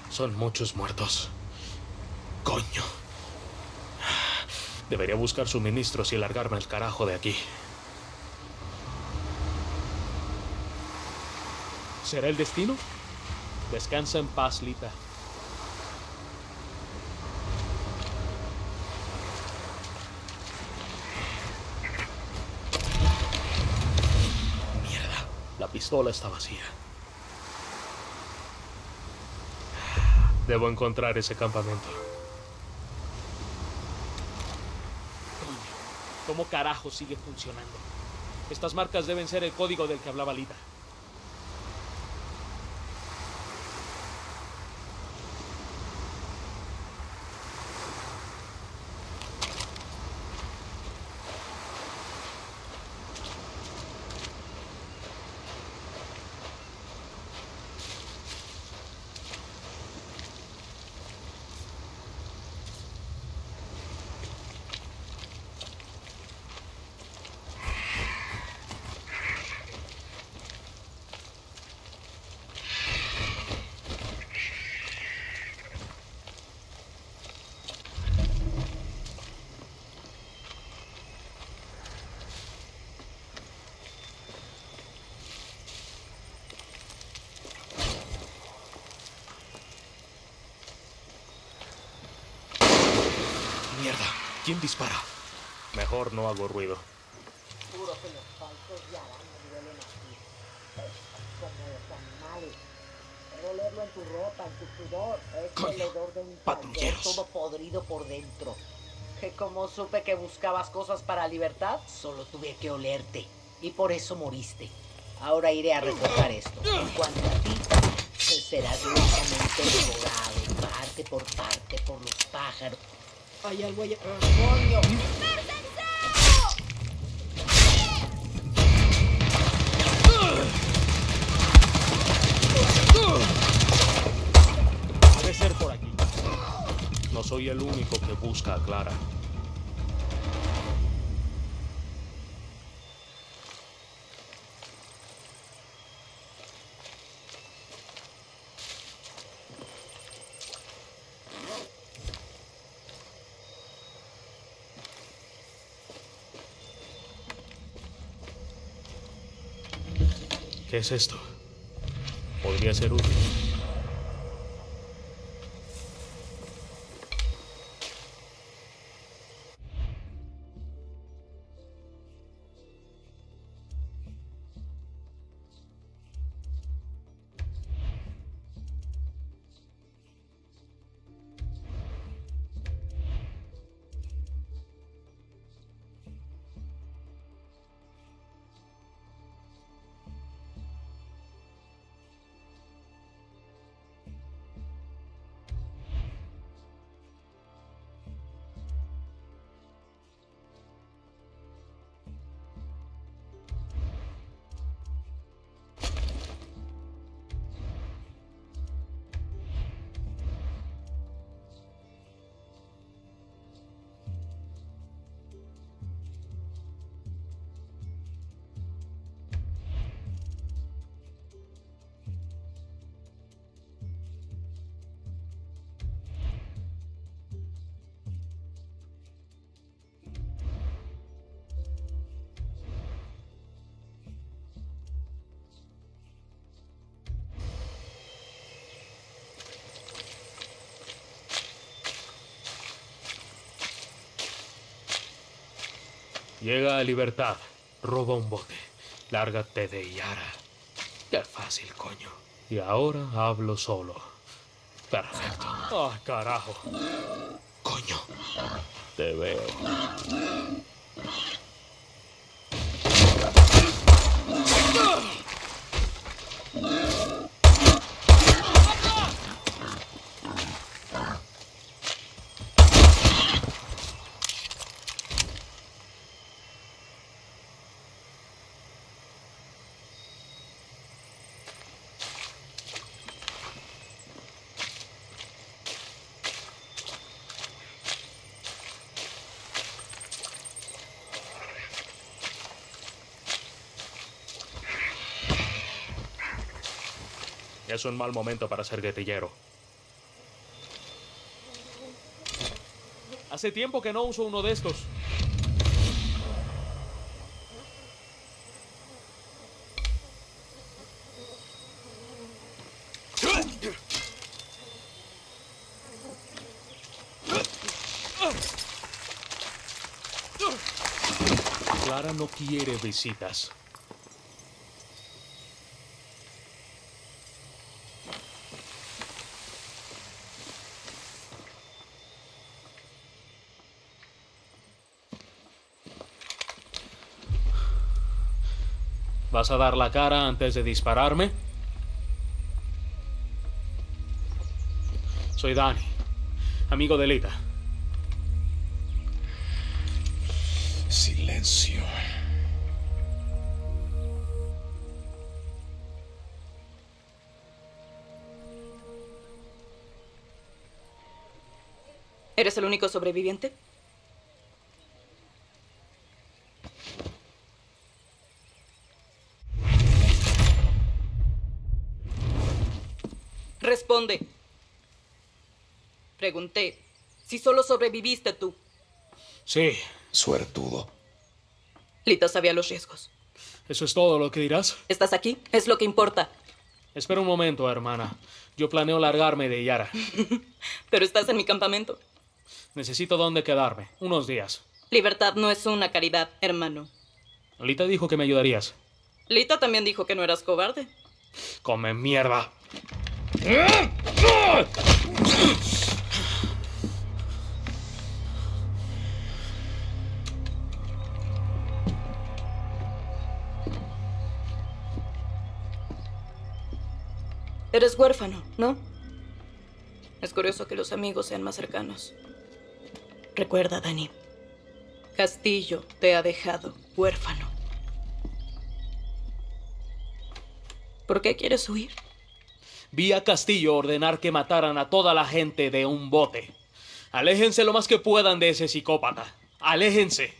Son muchos muertos. Coño. Debería buscar suministros y largarme al carajo de aquí. ¿Será el destino? Descansa en paz, Lita. Mierda, la pistola está vacía. Debo encontrar ese campamento. Coño, ¿cómo carajo sigue funcionando? Estas marcas deben ser el código del que hablaba Lita. Mierda, ¿quién dispara? Mejor no hago ruido. Juro que los falsos de araña duelen así. Como los animales. Puedo leerlo en tu ropa, en tu sudor. Coño, El hedor de un patrulleros. todo podrido por dentro. Que como supe que buscabas cosas para libertad, solo tuve que olerte. Y por eso moriste. Ahora iré a recoger esto. En cuanto a ti, serás lentamente devorado, parte por parte, por los pájaros. Hay algo allá. ¡Coño! Debe ser por aquí. No soy el único que busca a Clara. ¿Qué es esto? Podría ser útil. Llega a Libertad, roba un bote, lárgate de Yara. Qué fácil, coño. Y ahora hablo solo. Perfecto. ¡Ah, carajo! Coño, te veo. Es un mal momento para ser guerrillero. Hace tiempo que no uso uno de estos. Clara no quiere visitas. ¿Vas a dar la cara antes de dispararme? Soy Danny, amigo de Lita. Silencio. ¿Eres el único sobreviviente? Responde. Pregunté si solo sobreviviste tú. Sí. Suertudo. Lita sabía los riesgos. ¿Eso es todo lo que dirás? ¿Estás aquí? Es lo que importa. Espera un momento, hermana. Yo planeo largarme de Yara. Pero estás en mi campamento. Necesito dónde quedarme. Unos días. Libertad no es una caridad, hermano. Lita dijo que me ayudarías. Lita también dijo que no eras cobarde. Come mierda. Eres huérfano, ¿no? Es curioso que los amigos sean más cercanos. Recuerda, Danny. Castillo te ha dejado huérfano. ¿Por qué quieres huir? Vi a Castillo ordenar que mataran a toda la gente de un bote. Aléjense lo más que puedan de ese psicópata. Aléjense.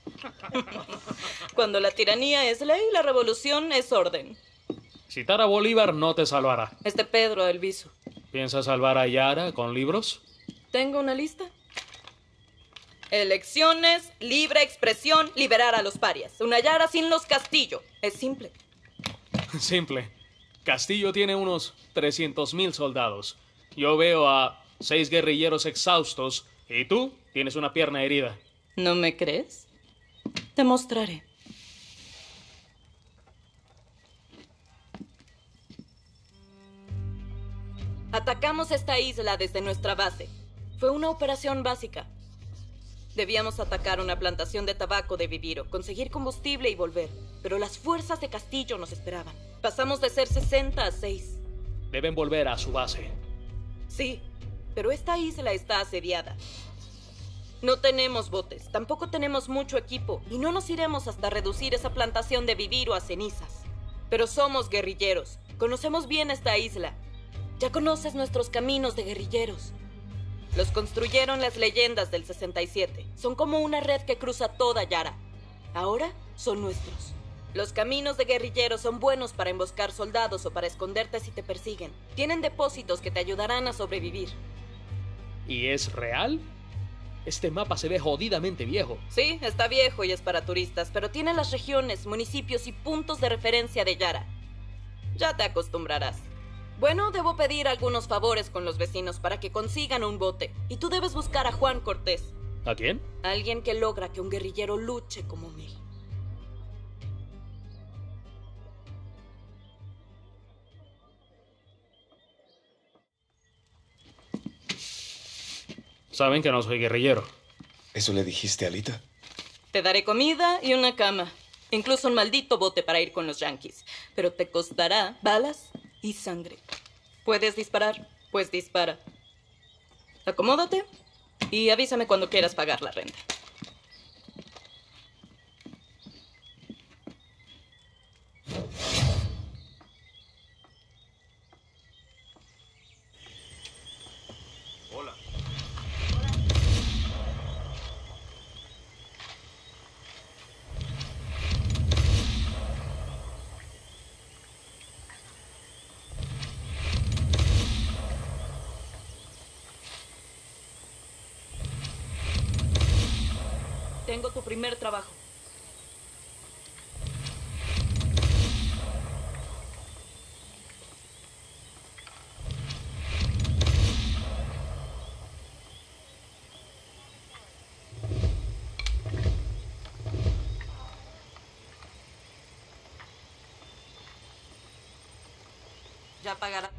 Cuando la tiranía es ley, la revolución es orden. Citar a Bolívar no te salvará. Este Pedro Alviso. ¿Piensas salvar a Yara con libros? ¿Tengo una lista? Elecciones, libre expresión, liberar a los parias. Una Yara sin los Castillo. Es simple. Simple. Castillo tiene unos 300,000 soldados. Yo veo a 6 guerrilleros exhaustos y tú tienes una pierna herida. ¿No me crees? Te mostraré. Atacamos esta isla desde nuestra base. Fue una operación básica. Debíamos atacar una plantación de tabaco de Viviro, conseguir combustible y volver. Pero las fuerzas de Castillo nos esperaban. Pasamos de ser 60 a 6. Deben volver a su base. Sí, pero esta isla está asediada. No tenemos botes, tampoco tenemos mucho equipo y no nos iremos hasta reducir esa plantación de Viviro a cenizas. Pero somos guerrilleros, conocemos bien esta isla. Ya conoces nuestros caminos de guerrilleros. Los construyeron las leyendas del 67. Son como una red que cruza toda Yara. Ahora son nuestros. Los caminos de guerrilleros son buenos para emboscar soldados o para esconderte si te persiguen. Tienen depósitos que te ayudarán a sobrevivir. ¿Y es real? Este mapa se ve jodidamente viejo. Sí, está viejo y es para turistas, pero tiene las regiones, municipios y puntos de referencia de Yara. Ya te acostumbrarás. Bueno, debo pedir algunos favores con los vecinos para que consigan un bote. Y tú debes buscar a Juan Cortés. ¿A quién? Alguien que logra que un guerrillero luche como él. Saben que no soy guerrillero. ¿Eso le dijiste a Lita? Te daré comida y una cama. Incluso un maldito bote para ir con los yanquis. Pero te costará balas y sangre. ¿Puedes disparar? Pues dispara. Acomódate y avísame cuando quieras pagar la renta. Hola. Tengo tu primer trabajo. Ya pagará.